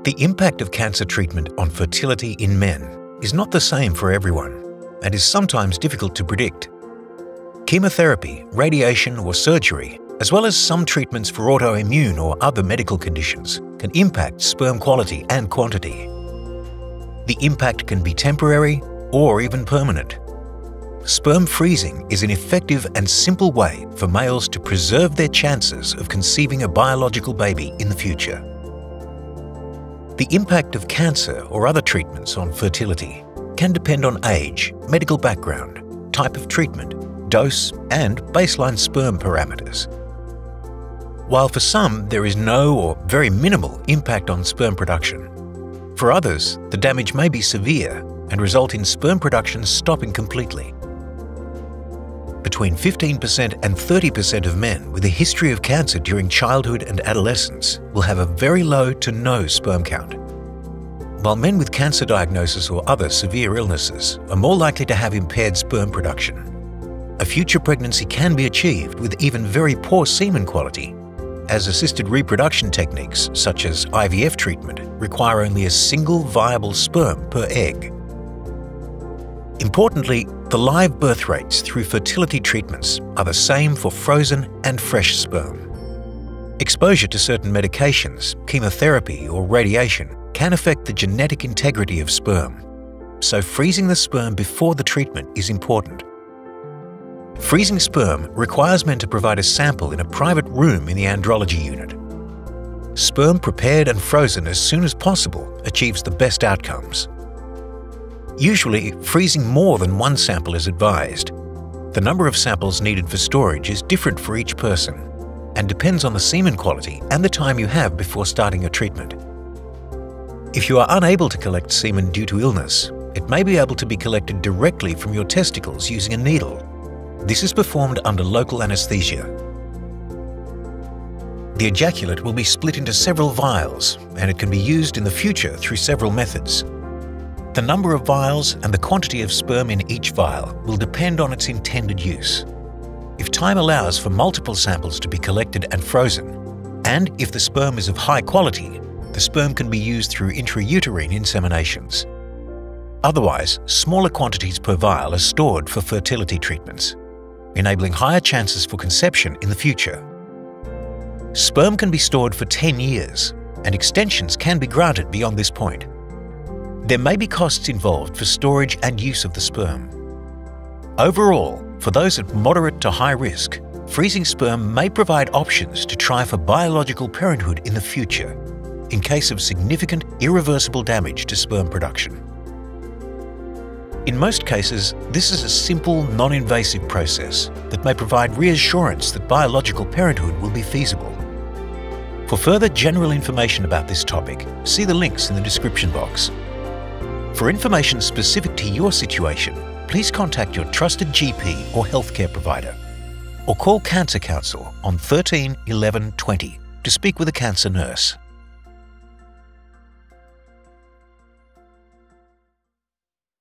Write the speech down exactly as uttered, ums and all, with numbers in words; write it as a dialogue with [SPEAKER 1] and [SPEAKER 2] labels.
[SPEAKER 1] The impact of cancer treatment on fertility in men is not the same for everyone and is sometimes difficult to predict. Chemotherapy, radiation or surgery, as well as some treatments for autoimmune or other medical conditions, can impact sperm quality and quantity. The impact can be temporary or even permanent. Sperm freezing is an effective and simple way for males to preserve their chances of conceiving a biological baby in the future. The impact of cancer or other treatments on fertility can depend on age, medical background, type of treatment, dose, and baseline sperm parameters. While for some there is no or very minimal impact on sperm production, for others the damage may be severe and result in sperm production stopping completely. Between fifteen percent and thirty percent of men with a history of cancer during childhood and adolescence will have a very low to no sperm count, while men with cancer diagnosis or other severe illnesses are more likely to have impaired sperm production. A future pregnancy can be achieved with even very poor semen quality, as assisted reproduction techniques such as I V F treatment require only a single viable sperm per egg. Importantly, the live birth rates through fertility treatments are the same for frozen and fresh sperm. Exposure to certain medications, chemotherapy or radiation can affect the genetic integrity of sperm, so freezing the sperm before the treatment is important. Freezing sperm requires men to provide a sample in a private room in the andrology unit. Sperm prepared and frozen as soon as possible achieves the best outcomes. Usually, freezing more than one sample is advised. The number of samples needed for storage is different for each person and depends on the semen quality and the time you have before starting your treatment. If you are unable to collect semen due to illness, it may be able to be collected directly from your testicles using a needle. This is performed under local anesthesia. The ejaculate will be split into several vials, and it can be used in the future through several methods. The number of vials and the quantity of sperm in each vial will depend on its intended use. If time allows for multiple samples to be collected and frozen, and if the sperm is of high quality, the sperm can be used through intrauterine inseminations. Otherwise, smaller quantities per vial are stored for fertility treatments, enabling higher chances for conception in the future. Sperm can be stored for ten years, and extensions can be granted beyond this point. There may be costs involved for storage and use of the sperm. Overall, for those at moderate to high risk, freezing sperm may provide options to try for biological parenthood in the future, in case of significant irreversible damage to sperm production. In most cases, this is a simple, non-invasive process that may provide reassurance that biological parenthood will be feasible. For further general information about this topic, see the links in the description box. For information specific to your situation, please contact your trusted G P or healthcare provider, or call Cancer Council on thirteen eleven twenty to speak with a cancer nurse.